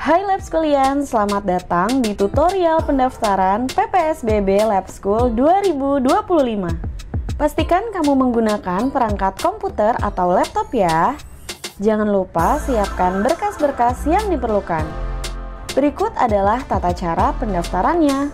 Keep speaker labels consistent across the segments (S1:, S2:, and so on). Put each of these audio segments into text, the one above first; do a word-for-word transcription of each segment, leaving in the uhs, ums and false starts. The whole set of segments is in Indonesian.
S1: Hai Lab Schoolian, selamat datang di tutorial pendaftaran P P S B B Lab School dua ribu dua puluh lima. Pastikan kamu menggunakan perangkat komputer atau laptop ya. Jangan lupa siapkan berkas-berkas yang diperlukan. Berikut adalah tata cara pendaftarannya.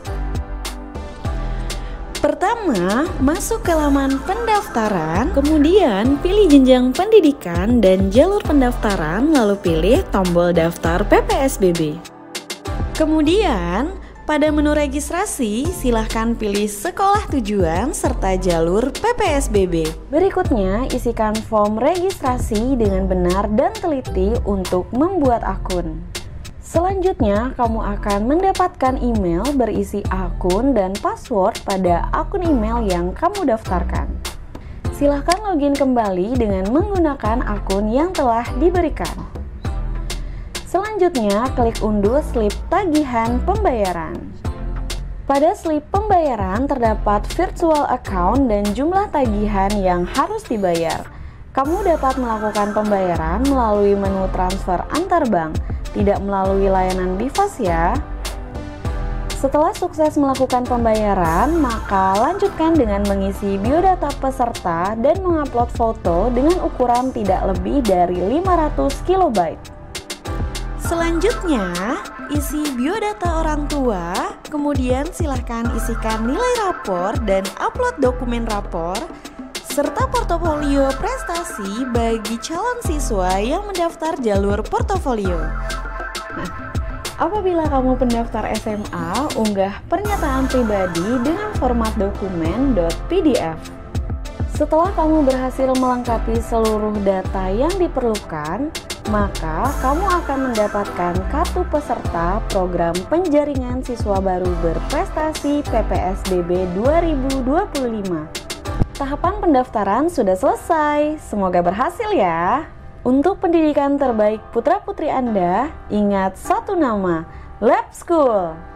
S1: Pertama, masuk ke laman pendaftaran, kemudian pilih jenjang pendidikan dan jalur pendaftaran, lalu pilih tombol daftar P P S B B. Kemudian, pada menu registrasi, silahkan pilih sekolah tujuan serta jalur P P S B B. Berikutnya, isikan form registrasi dengan benar dan teliti untuk membuat akun. Selanjutnya, kamu akan mendapatkan email berisi akun dan password pada akun email yang kamu daftarkan. Silahkan login kembali dengan menggunakan akun yang telah diberikan. Selanjutnya, klik unduh slip tagihan pembayaran. Pada slip pembayaran terdapat virtual account dan jumlah tagihan yang harus dibayar. Kamu dapat melakukan pembayaran melalui menu transfer antar bank, tidak melalui layanan BIFAS ya. Setelah sukses melakukan pembayaran, maka lanjutkan dengan mengisi biodata peserta dan mengupload foto dengan ukuran tidak lebih dari lima ratus kilobyte. Selanjutnya, isi biodata orang tua, kemudian silahkan isikan nilai rapor dan upload dokumen rapor, serta portofolio prestasi bagi calon siswa yang mendaftar jalur portofolio. Nah, apabila kamu pendaftar S M A, unggah pernyataan pribadi dengan format dokumen .pdf. Setelah kamu berhasil melengkapi seluruh data yang diperlukan, maka kamu akan mendapatkan kartu peserta program penjaringan siswa baru berprestasi P P S B B dua ribu dua puluh lima. Tahapan pendaftaran sudah selesai, semoga berhasil ya. Untuk pendidikan terbaik putra-putri Anda, ingat satu nama, Lab School.